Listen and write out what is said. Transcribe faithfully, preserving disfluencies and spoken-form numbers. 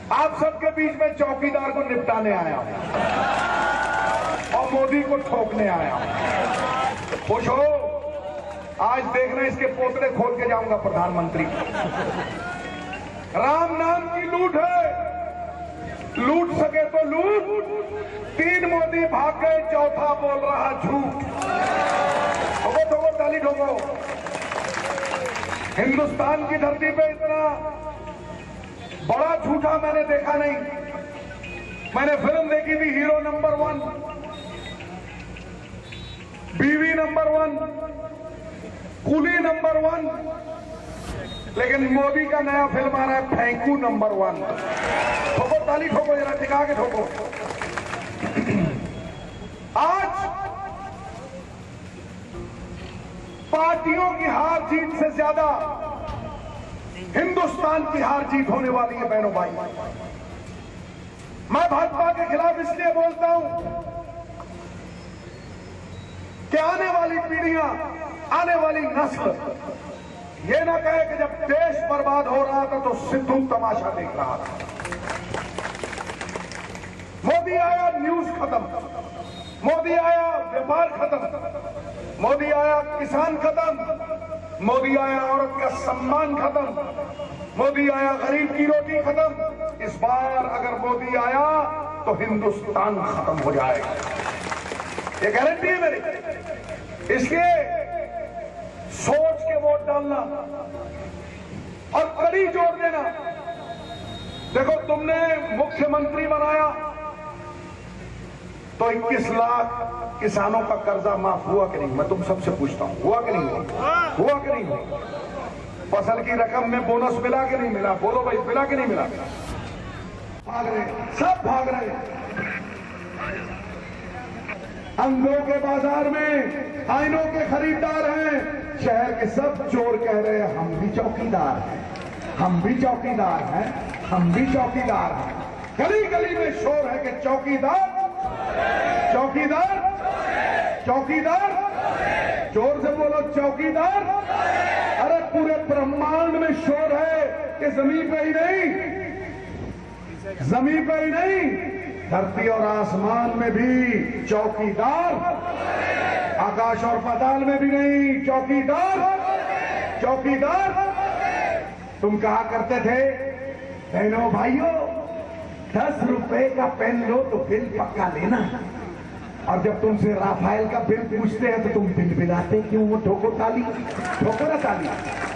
आप सबके बीच में चौकीदार को निपटाने आया और मोदी को ठोकने आया। खुश हो? आज देखना इसके पोतरे खोल के जाऊंगा प्रधानमंत्री। राम नाम की लूट है, लूट सके तो लूट। तीन मोदी भाग गए, चौथा बोल रहा झूठ। ठोको ठोको ताली ठोको। हिंदुस्तान की धरती पे इतना बड़ा झूठा मैंने देखा नहीं। मैंने फिल्म देखी थी hero number one, Biwi number one, Coolie number one, लेकिन मोदी का नया फिल्म आ रहा है फेंकू नंबर वन। ठोको ताली ठोको, जरा टिका के ठोको। आज पार्टियों की हार जीत से ज्यादा हिंदुस्तान की हार जीत होने वाली है बहनों भाई। मैं भाजपा के खिलाफ इसलिए बोलता हूं कि आने वाली पीढ़ियां, आने वाली नस्ल ये ना कहे कि जब देश बर्बाद हो रहा था तो सिद्धू तमाशा देख रहा था। मोदी आया, न्यूज खत्म। मोदी आया, व्यापार खत्म। मोदी आया, किसान खत्म। मोदी आया, औरत का सम्मान खत्म। मोदी आया, गरीब की रोटी खत्म। इस बार अगर मोदी आया तो हिंदुस्तान खत्म हो जाएगा, ये गारंटी है मेरी। इसलिए सोच के वोट डालना और कड़ी जोड़ देना। देखो, तुमने मुख्यमंत्री बनाया तो इक्कीस लाख किसानों का कर्जा माफ हुआ कि नहीं? मैं तुम सबसे पूछता हूं, हुआ कि नहीं हुआ? हुआ कि नहीं हुआ? फसल की रकम में बोनस मिला कि नहीं मिला? बोलो भाई, मिला कि नहीं मिला? भाग रहे, सब भाग रहे। अंगों के बाजार में आईनों के खरीदार हैं। शहर के सब चोर कह रहे हैं हम भी चौकीदार हैं, हम भी चौकीदार हैं, हम भी चौकीदार हैं। गली गली में शोर है कि चौकीदार, चौकीदार, चौकीदार। जोर से बोलो चौकीदार। अरे पूरे ब्रह्मांड में शोर है कि जमीन पे ही नहीं, जमीन पे ही नहीं, धरती और आसमान में भी चौकीदार। आकाश और पाताल में भी नहीं, चौकीदार, चौकीदार। तुम कहा करते थे बहनों भाइयों, दस रुपए का पेन लो तो बिल पक्का लेना, और जब तुमसे राफेल का बिल पूछते हैं तो तुम बिल बिलाते क्यों? वो ठोको ताली, ठोको ना ताली।